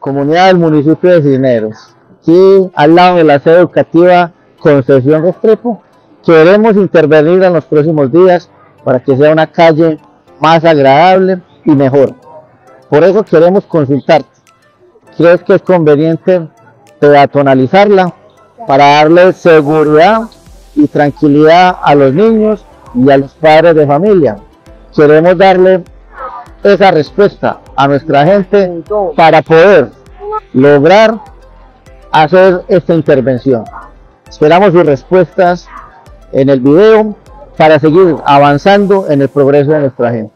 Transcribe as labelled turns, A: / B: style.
A: comunidad del municipio de Cisneros, aquí al lado de la sede educativa Concepción Restrepo. Queremos intervenir en los próximos días para que sea una calle más agradable y mejor. Por eso queremos consultarte. ¿Crees que es conveniente peatonalizarla para darle seguridad y tranquilidad a los niños y a los padres de familia? Queremos darle esa respuesta a nuestra gente para poder lograr hacer esta intervención. Esperamos sus respuestas en el video para seguir avanzando en el progreso de nuestra gente.